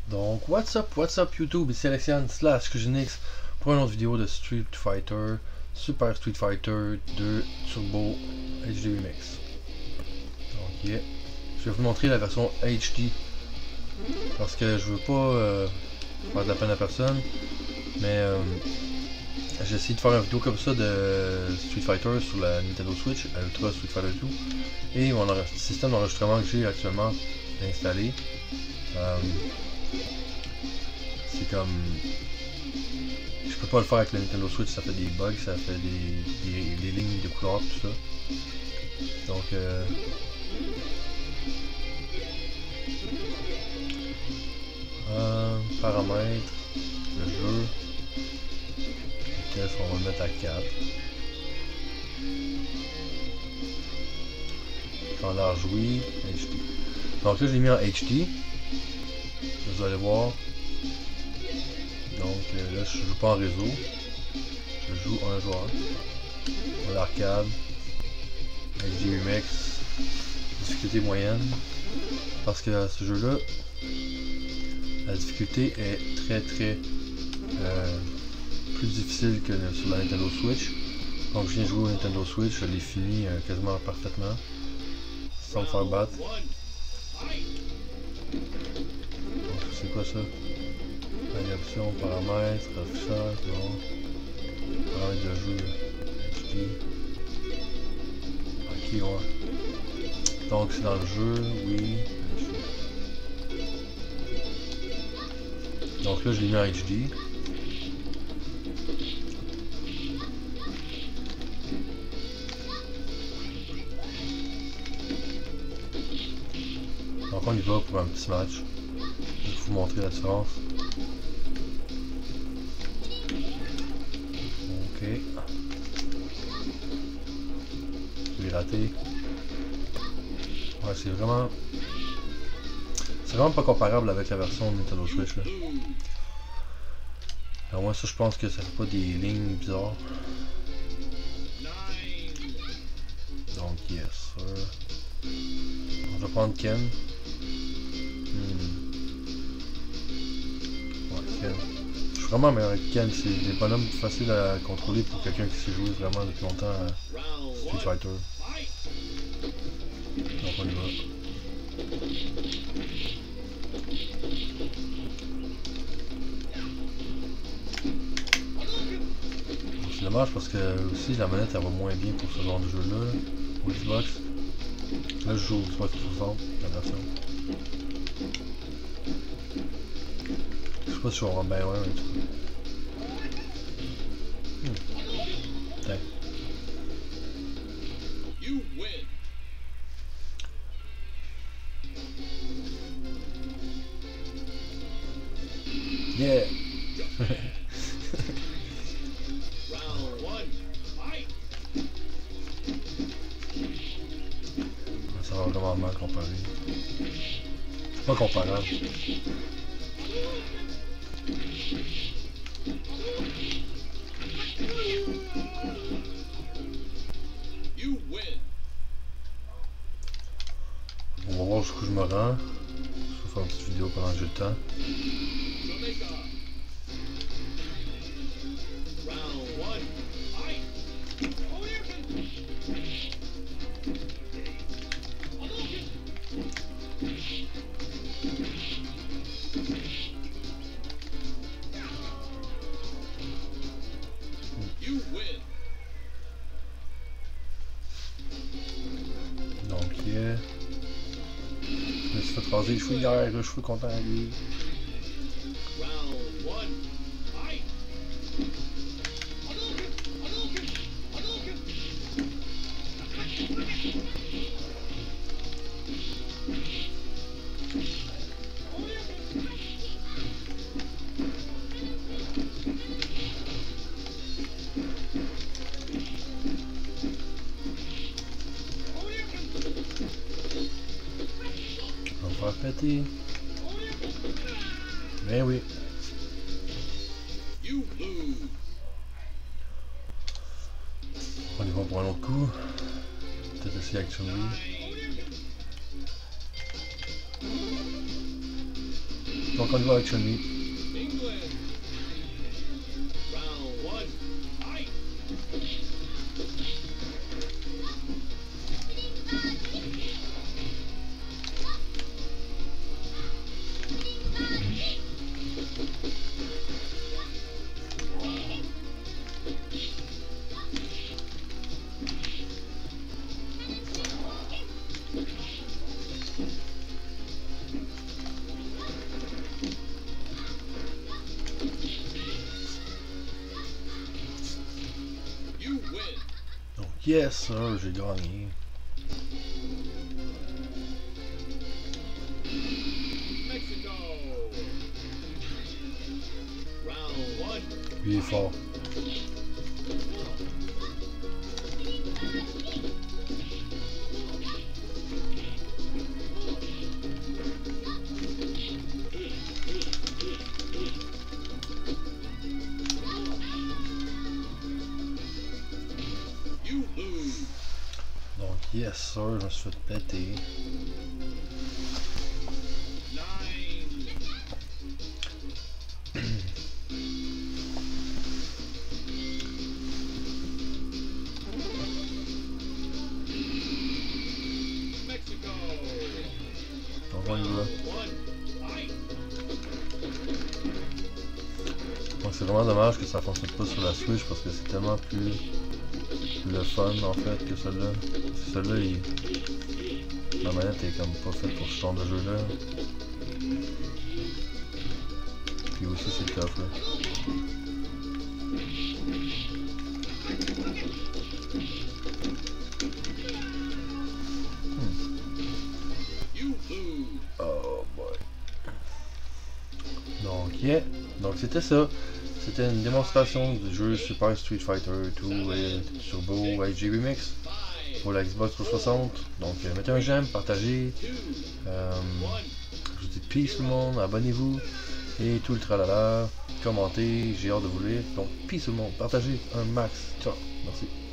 Donc, what's up YouTube, ici Alexian slash Cuginix pour une autre vidéo de Street Fighter, Super Street Fighter 2 Turbo HD Remix. Donc, yeah. Je vais vous montrer la version HD parce que je veux pas faire de la peine à personne, mais j'ai essayé de faire une vidéo comme ça de Street Fighter sur la Nintendo Switch, Ultra Street Fighter 2, et mon système d'enregistrement que j'ai actuellement installé. C'est comme... Je peux pas le faire avec la Nintendo Switch, ça fait des bugs, ça fait des lignes de couleurs, tout ça. Donc... paramètres, le jeu, vitesse, on va le mettre à 4. Standard joué, HD. Donc là je l'ai mis en HD, vous allez voir. Donc là je joue pas en réseau, je joue un joueur. En arcade, HD Remix, difficulté moyenne, parce que ce jeu là, la difficulté est très plus difficile que sur la Nintendo Switch. Donc je viens de jouer au Nintendo Switch, je l'ai fini quasiment parfaitement, sans me faire battre. Donc c'est quoi ça? Options, paramètres, affichage, bon. Paramètres de jeu, HD. Ok, ouais. Donc c'est dans le jeu, oui. Donc là je l'ai mis en HD. Donc on y va pour un petit match. Je vais vous montrer la différence. Ok. Je l'ai raté. Ouais, c'est vraiment... C'est vraiment pas comparable avec la version de Nintendo Switch là. Alors moi ça je pense que ça fait pas des lignes bizarres. Donc yes sir. On va prendre Ken. Ouais, Ken. Je suis vraiment meilleur avec Ken, c'est des bonhommes faciles à contrôler pour quelqu'un qui s'est joué vraiment depuis longtemps à Street Fighter. Donc on y va. C'est dommage parce que aussi la manette elle va moins bien pour ce genre de jeu là, au Xbox. Là je joue au Xbox 360, la version. Je sais pas si je vais avoir bien ouais, mais tout. Tiens. Yeah! Ça va vraiment mal comparé. C'est pas comparable. On va voir jusqu'où je me rends. Je vais faire une petite vidéo pendant que j'ai le temps. Donc, yeah. Je me suis fait raser les cheveux hier, je suis content à lui. On va faire péter. Mais oui. On y va pour un autre coup. Peut-être essayer Action Wii. Donc on y va avec Chun-Li. Donc yes sir, j'ai gagné. Lui il est fort. Donc yes sir, je me suis fait péter. Donc on y va. Donc c'est vraiment dommage que ça fonctionne pas sur la Switch parce que c'est tellement plus le fun en fait que celui-là. Celui-là, la manette est comme pas faite pour ce genre de jeu là. Puis aussi c'est le coffre là. Oh boy. Donc yeah, donc c'était ça. C'était une démonstration du jeu Super Street Fighter 2 et Turbo HD Remix pour la Xbox 360. Donc mettez un j'aime, partagez. Je vous dis peace tout le monde, abonnez-vous et tout le tralala. Commentez, j'ai hâte de vous lire. Donc peace tout le monde, partagez un max. Ciao, merci.